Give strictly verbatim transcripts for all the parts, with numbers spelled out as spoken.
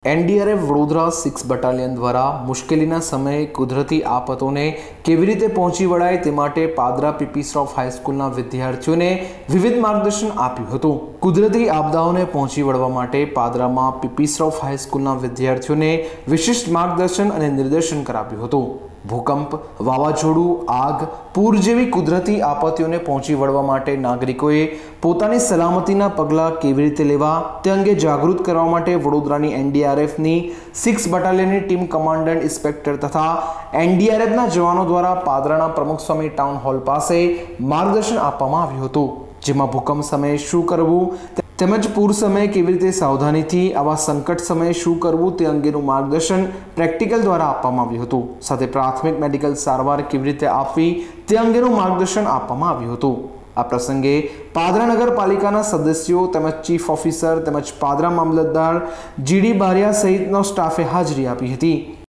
NDRF Vadodara six battalion દ્વારા મુશ્કેલીના સમયે કુદરતી આફતોને કેવી રીતે પહોંચી વળાય તે માટે પાદરા પીપીસરોફ હાઈસ્કૂલના વિદ્યાર્થીઓને વિવિધ માર્ગદર્શન આપ્યું હતું। કુદરતી આપદાઓને પહોંચી વળવા માટે પાદરામાં પીપીસરોફ હાઈસ્કૂલના વિદ્યાર્થીઓને વિશિષ્ટ માર્ગદર્શન અને નિર્દેશન કરાવ્યું હતું। ભૂકંપ, વાવાઝોડું, આગ, પૂર જેવી કુદરતી આપત્તિઓને પહોંચી વળવા માટે નાગરિકોએ પોતાની સલામતીના પગલાં કેવી રીતે લેવા તે અંગે જાગૃત કરવા માટે વડોદરાની એનડીઆરએફની સિક્સ બટાલિયનની ટીમ કમાન્ડન્ટ ઇન્સ્પેક્ટર તથા એનડીઆરએફના જવાનો દ્વારા પાદરાના પ્રમુખસ્વામી ટાઉન હોલ પાસે માર્ગદર્શન આપવામાં આવ્યું હતું, જેમાં ભૂકંપ સમયે શું કરવું તેમજ પૂર સમયે કેવી રીતે સાવધાનીથી આવા સંકટ સમયે શું કરવું તે અંગેનું માર્ગદર્શન પ્રેક્ટિકલ દ્વારા આપવામાં આવ્યું હતું। સાથે પ્રાથમિક મેડિકલ સારવાર કેવી રીતે આપવી તે અંગેનું માર્ગદર્શન આપવામાં આવ્યું હતું। આ પ્રસંગે પાદરા નગરપાલિકાના સદસ્યો તેમજ ચીફ ઓફિસર તેમજ પાદરા મામલતદાર જીડી બારિયા સહિતનો સ્ટાફે હાજરી આપી હતી।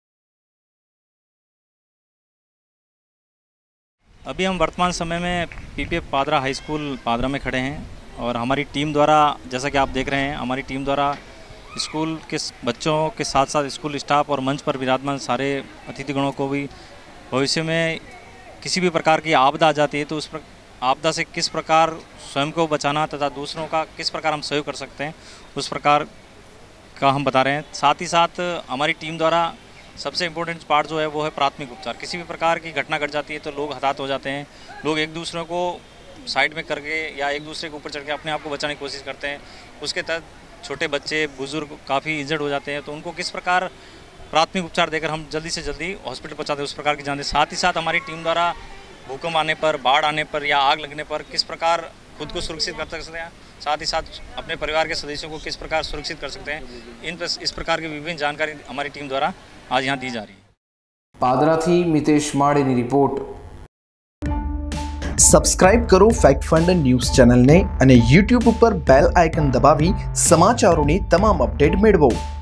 अभी हम वर्तमान समय में PPF Padra high school Padra में खड़े हैं और हमारी टीम द्वारा, जैसा कि आप देख रहे हैं, हमारी टीम द्वारा स्कूल के बच्चों के साथ साथ स्कूल स्टाफ और मंच पर विराजमान सारे अतिथिगणों को भी भविष्य में किसी भी प्रकार की आपदा आ जाती है तो उस पर आपदा से किस प्रकार स्वयं को बचाना तथा दूसरों का किस प्रकार हम सहयोग कर सकते हैं उस प्रकार का हम बता रहे हैं। साथ ही साथ हमारी टीम द्वारा सबसे इम्पोर्टेंट पार्ट जो है वो है प्राथमिक उपचार। किसी भी प्रकार की घटना घट जाती है तो लोग हताहत हो जाते हैं, लोग एक दूसरे को साइड में करके या एक दूसरे के ऊपर चढ़ के अपने आप को बचाने की कोशिश करते हैं। उसके तहत छोटे बच्चे, बुजुर्ग काफ़ी इंजर्ड हो जाते हैं तो उनको किस प्रकार प्राथमिक उपचार देकर हम जल्दी से जल्दी हॉस्पिटल पहुँचाते हैं उस प्रकार की जानते हैं। साथ ही साथ हमारी टीम द्वारा भूकंप आने पर, बाढ़ आने पर या आग लगने पर किस प्रकार खुद को सुरक्षित कर सकते हैं, साथ ही साथ अपने परिवार के सदस्यों को किस प्रकार सुरक्षित कर सकते हैं, इन इस प्रकार की विभिन्न जानकारी हमारी टीम द्वारा आज यहाँ दी जा रही है। पादरा थी मितेश माड़ेनी रिपोर्ट। सब्सक्राइब करो फैक्ट फंड न्यूज़ चैनल ने અને YouTube ઉપર બેલ આઇકન દબાવી સમાચારોની તમામ અપડેટ મેળવો।